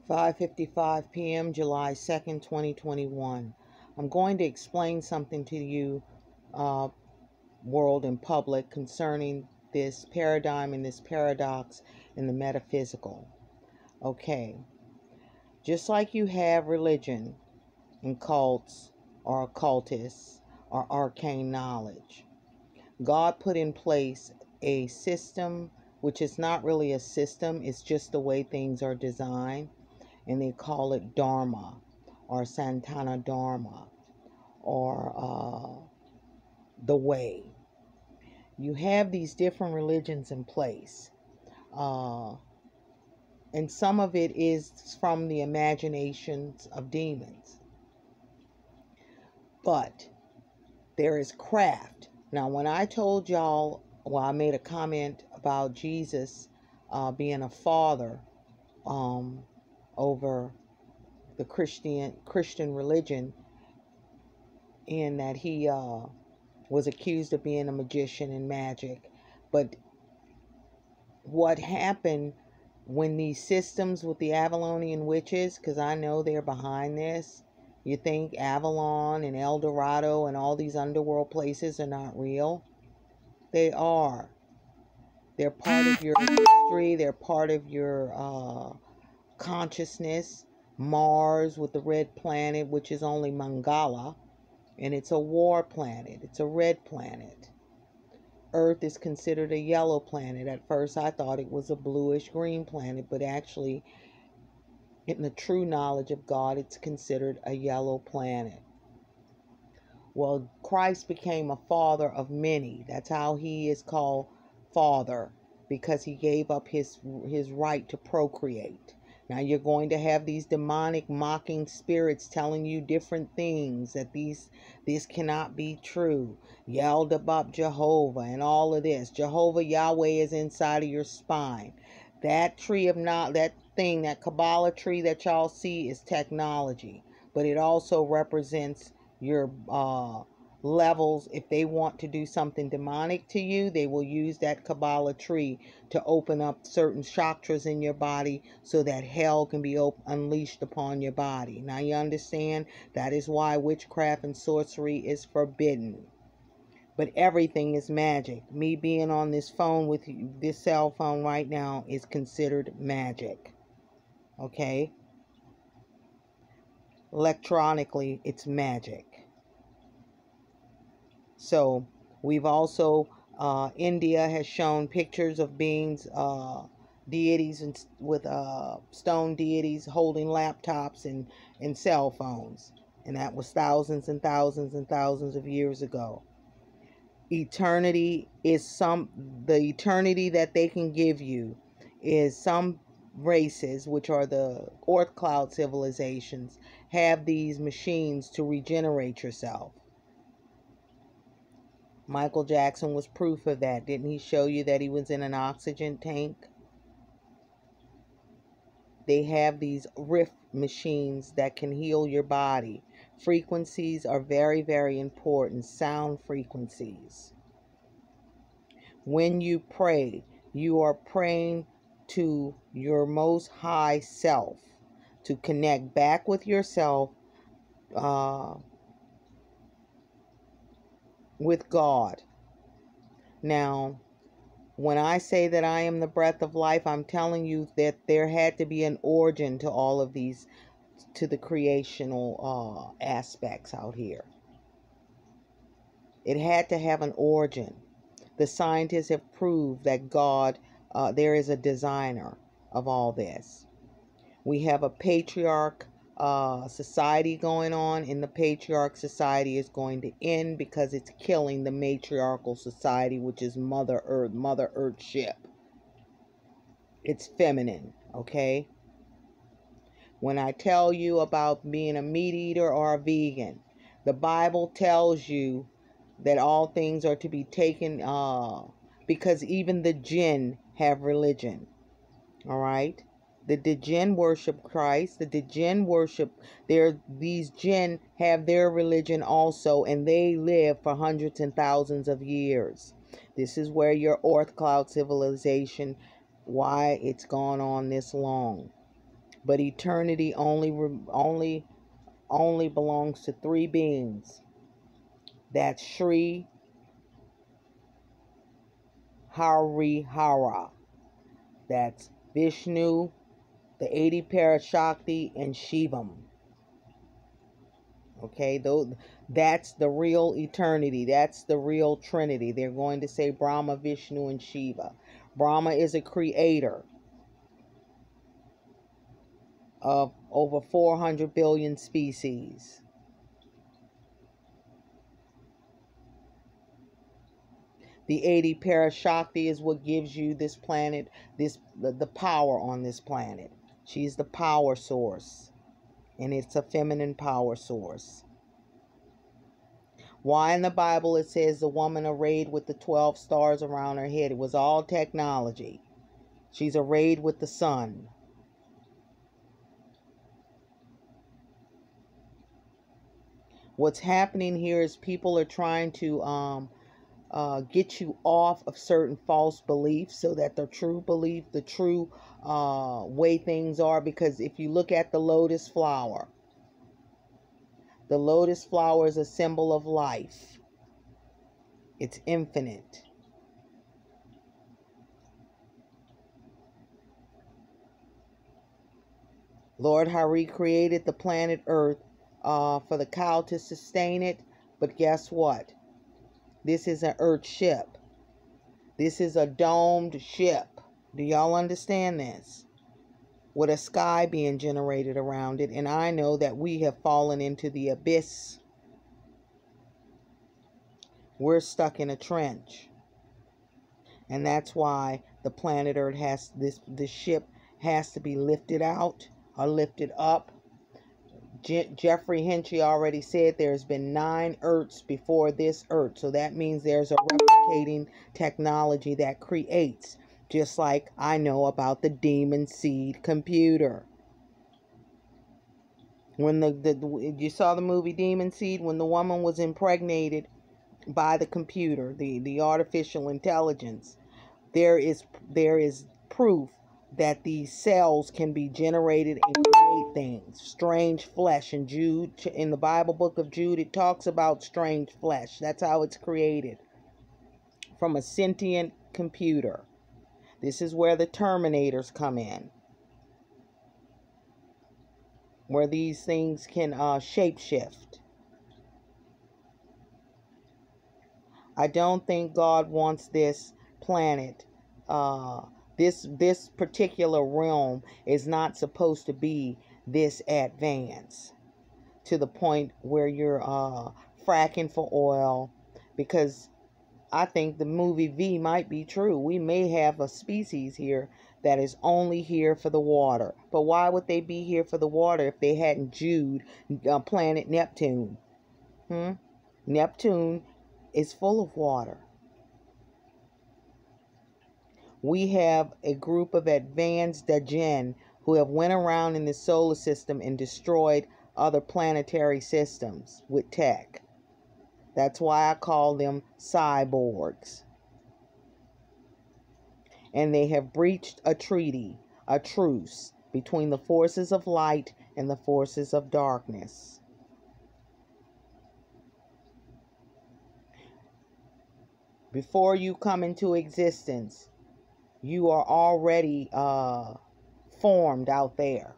5:55 p.m. July 2nd, 2021. I'm going to explain something to you, uh, world and public, concerning this paradigm and this paradox in the metaphysical. Okay, just like you have religion and cults or occultists or arcane knowledge, God put in place a system which is not really a system, it's just the way things are designed, and they call it Dharma or Santana Dharma or the Way. You have these different religions in place, uh, and some of it is from the imaginations of demons, but there is craft. Now, when I told y'all, well, I made a comment about Jesus being a father over the Christian religion, in that he was accused of being a magician and magic. But what happened when these systems with the Avalonian witches, because I know they're behind this, you think Avalon and El Dorado and all these underworld places are not real? They are. They're part of your history. They're part of your consciousness. Mars with the red planet, which is only Mangala, and it's a war planet. It's a red planet. Earth is considered a yellow planet. At first, I thought it was a bluish green planet, but actually, in the true knowledge of God, it's considered a yellow planet. Well, Christ became a father of many. That's how he is called Father, because he gave up his right to procreate. Now you're going to have these demonic mocking spirits telling you different things, that these cannot be true. Yelled about Jehovah and all of this. Jehovah Yahweh is inside of your spine. That tree of not that thing, that Kabbalah tree that y'all see, is technology, but it also represents your levels. If they want to do something demonic to you, they will use that Kabbalah tree to open up certain chakras in your body so that hell can be unleashed upon your body. Now you understand? That is why witchcraft and sorcery is forbidden. But everything is magic. Me being on this phone with you, this cell phone right now, is considered magic. Okay? Electronically, it's magic. So we've also, India has shown pictures of beings, deities, and with stone deities holding laptops and cell phones. And that was thousands and thousands and thousands of years ago. Eternity is the eternity that they can give you is some races, which are the Earth Cloud civilizations, have these machines to regenerate yourself. Michael Jackson was proof of that. Didn't he show you that he was in an oxygen tank? They have these rift machines that can heal your body. Frequencies are very, very important. Sound frequencies. When you pray, you are praying to your most high self, to connect back with yourself, with God. Now, when I say that I am the breath of life, I'm telling you that there had to be an origin to all of these, to the creational aspects out here. It had to have an origin. The scientists have proved that God, there is a designer of all this. We have a patriarch society going on, and the patriarch society is going to end because it's killing the matriarchal society, which is Mother Earth ship. It's feminine, okay? When I tell you about being a meat eater or a vegan, the Bible tells you that all things are to be taken, because even the jinn have religion, all right? The jinn worship Christ. The jinn worship, these jinn have their religion also, and they live for hundreds and thousands of years. This is where your Earth Cloud civilization, why it's gone on this long. but eternity only belongs to three beings. That's Sri Harihara. That's Vishnu, the 80 Parashakti, and Shivam. Okay, that's the real eternity. That's the real Trinity. They're going to say Brahma, Vishnu, and Shiva. Brahma is a creator of over 400 billion species. The 80 Parashakti is what gives you this planet, the power on this planet. She's the power source, and it's a feminine power source. Why in the Bible it says the woman arrayed with the 12 stars around her head? It was all technology. She's arrayed with the sun. What's happening here is people are trying to get you off of certain false beliefs so that the true belief, the true way things are. Because if you look at the lotus flower is a symbol of life. It's infinite. Lord Hari created the planet Earth for the cow to sustain it. But guess what? This is an Earth ship. This is a domed ship. Do y'all understand this? With a sky being generated around it. And I know that we have fallen into the abyss. We're stuck in a trench. And that's why the planet Earth has this ship has to be lifted out or lifted up. Jeffrey Hinchy already said there's been 9 Earths before this Earth. So that means there's a replicating technology that creates, just like I know about the Demon Seed computer. When you saw the movie Demon Seed, when the woman was impregnated by the computer, the artificial intelligence, there is proof that these cells can be generated and create things. Strange flesh. In Jude, in the Bible book of Jude, it talks about strange flesh. That's how it's created. From a sentient computer. This is where the Terminators come in. Where these things can shapeshift. I don't think God wants this planet this particular realm is not supposed to be this advanced to the point where you're fracking for oil, because I think the movie V might be true. We may have a species here that is only here for the water. But why would they be here for the water if they hadn't Jude planet Neptune? Neptune is full of water. We have a group of advanced Djinn who have went around in the solar system and destroyed other planetary systems with tech. That's why I call them cyborgs. And they have breached a treaty, a truce, between the forces of light and the forces of darkness. Before you come into existence, you are already formed out there.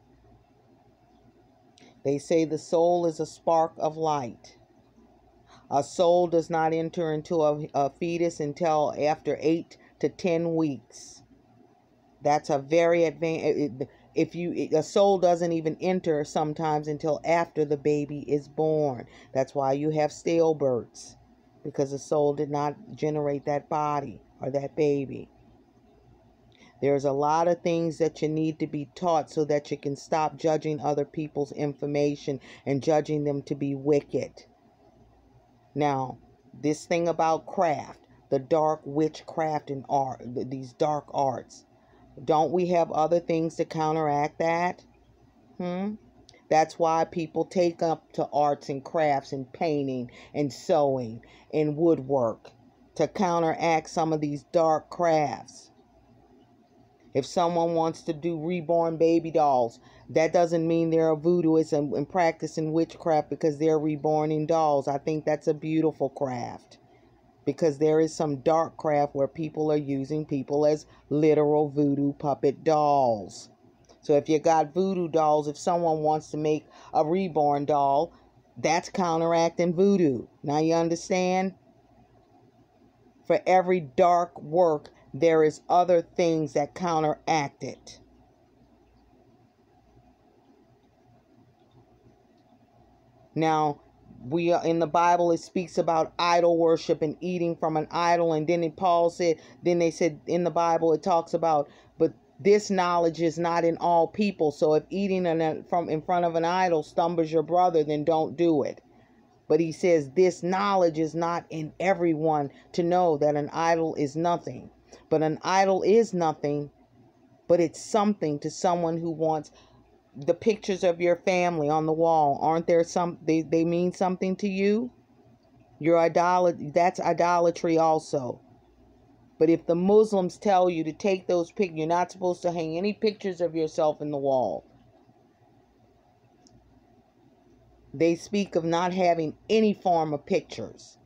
They say the soul is a spark of light. A soul does not enter into a fetus until after 8 to 10 weeks. That's a very advanced. A soul doesn't even enter sometimes until after the baby is born. That's why you have stillbirths, because the soul did not generate that body or that baby. There's a lot of things that you need to be taught so that you can stop judging other people's information and judging them to be wicked. Now, this thing about craft, the dark witchcraft and art, these dark arts, don't we have other things to counteract that? That's why people take up to arts and crafts and painting and sewing and woodwork to counteract some of these dark crafts. If someone wants to do reborn baby dolls, that doesn't mean they're a voodooist and practicing witchcraft because they're reborning dolls. I think that's a beautiful craft, because there is some dark craft where people are using people as literal voodoo puppet dolls. So if you got voodoo dolls, if someone wants to make a reborn doll, that's counteracting voodoo. Now you understand? For every dark work, there is other things that counteract it. Now, we are in the Bible, it speaks about idol worship and eating from an idol. And then Paul said, then they said in the Bible, it talks about, but this knowledge is not in all people. So if eating from in front of an idol stumbles your brother, then don't do it. But he says this knowledge is not in everyone, to know that an idol is nothing. But an idol is nothing, but it's something to someone who wants the pictures of your family on the wall. Aren't there some, they mean something to you? Your idolatry, that's idolatry also. But if the Muslims tell you to take those pictures, you're not supposed to hang any pictures of yourself in the wall. They speak of not having any form of pictures.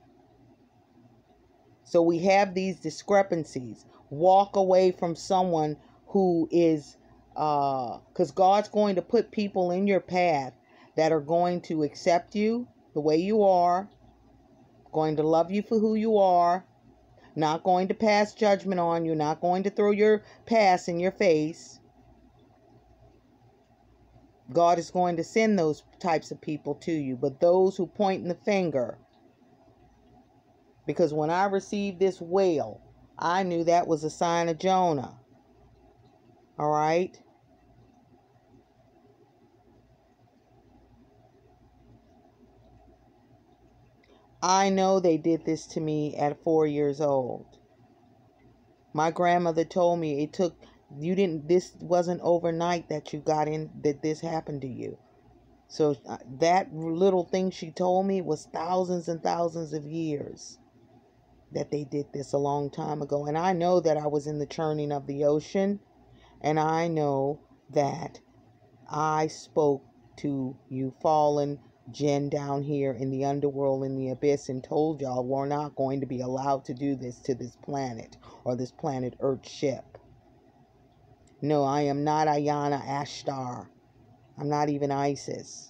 So we have these discrepancies. Walk away from someone who is, because God's going to put people in your path that are going to accept you the way you are, going to love you for who you are, not going to pass judgment on you, not going to throw your past in your face. God is going to send those types of people to you. But those who point the finger, because when I received this wail, I knew that was a sign of Jonah. All right? I know they did this to me at 4 years old. My grandmother told me this wasn't overnight that you got in, that this happened to you. So that little thing she told me was thousands and thousands of years that they did this, a long time ago. And I know that I was in the churning of the ocean. And I know that I spoke to you fallen jinn down here in the underworld, in the abyss, and told y'all we're not going to be allowed to do this to this planet, or this planet Earth ship. No, I am not Ayana Ashtar. I'm not even Isis.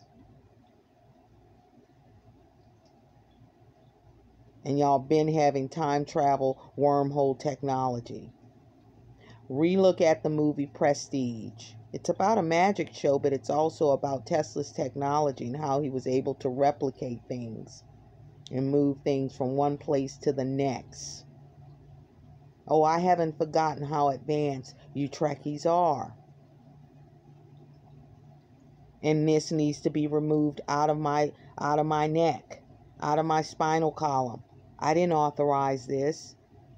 And y'all been having time travel wormhole technology. Relook at the movie Prestige. It's about a magic show, but it's also about Tesla's technology and how he was able to replicate things and move things from one place to the next. Oh, I haven't forgotten how advanced you Trekkies are. And this needs to be removed out of my neck, out of my spinal column. I didn't authorize this.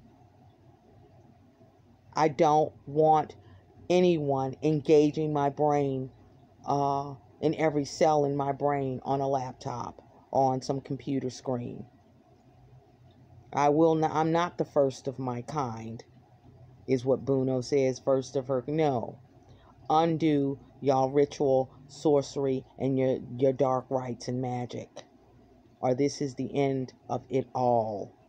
I don't want anyone engaging my brain in every cell in my brain on a laptop or on some computer screen. I'm not the first of my kind, is what Buno says, first of her. No. Undo y'all ritual, sorcery, and your dark rites and magic, or this is the end of it all.